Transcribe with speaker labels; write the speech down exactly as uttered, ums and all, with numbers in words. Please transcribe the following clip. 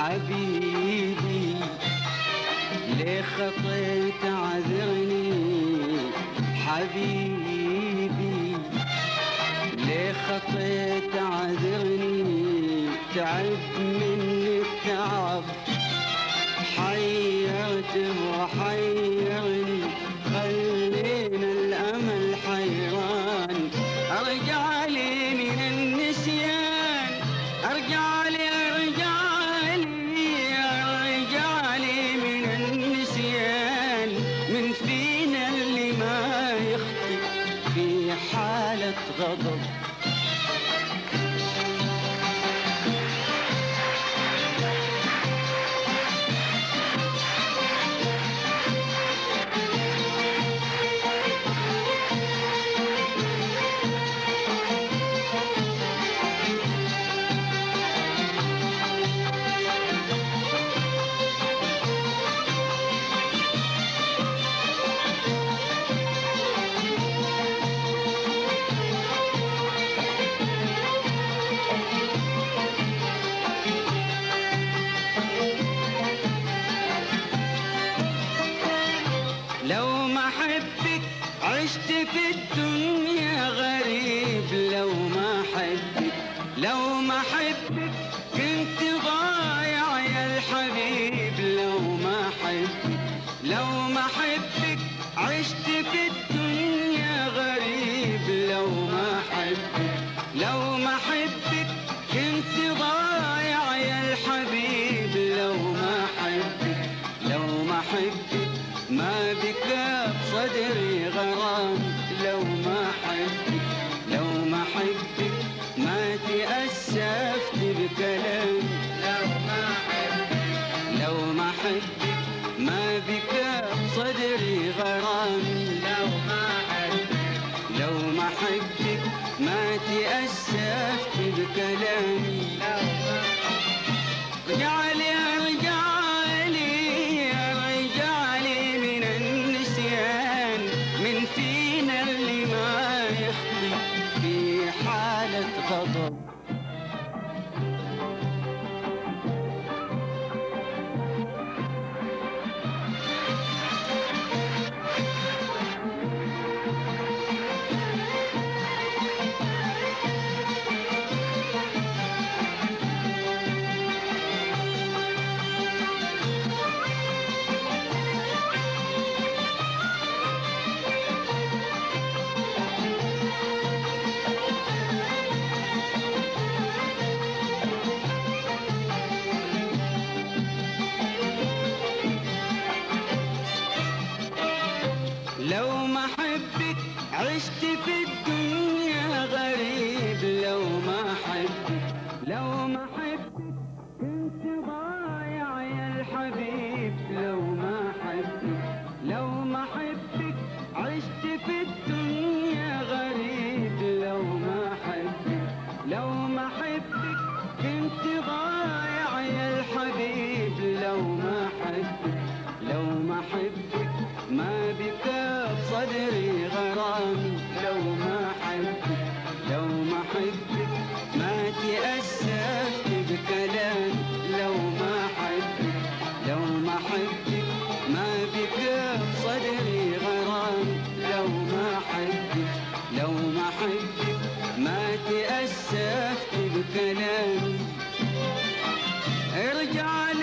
Speaker 1: حبيبي ليه خطيت عذرني حبيبي ليه خطيت عذرني تعبت مني التعب حيرته وحيرني خلينا الأمل حيران أرجع لي من النسيان أرجع لي أرجع لي أرجع لي من النسيان من فينا اللي ما يخطي في حالة غضب لو ما حبك عشت في الدنيا غريب لو ما حبك لو ما حبك كنت ضايع يا الحبيب لو ما حبك لو ما حبك عشت في الدنيا غريب لو ما حبك لو ما حبك كنت ضايع يا الحبيب لو ما حبك لو ما حبك ما بك بصدري غرام لو ما حبك لو ما حبك ما تأسفت بكلام لو ما حبك لو ما حبك ما بك بصدري غرام لو ما حبك لو ما حبك ما تأسفت بكلامي لو ما حبك ارجع لي ارجع لي ارجع لي من النسيان من فينا اللي ما يخطي في حالة غضب لو ما حبك عشت في الدنيا غريب لو ما حبك لو ما حبك كنت ضايع يا الحبيب لو ما حبك لو ما حبك عشت في الدنيا غريب لو ما حبك لو ما حبك كنت ضايع يا الحبيب لو ما حبك لو ما حبك ما بك بصدري غرام لو ما حبك لو ما حبك ما تأسفت بكلام لو ما حبك لو ما حبك ما بك بصدري غرام لو ما حبك لو ما حبك ما تأسفت بكلام ارجع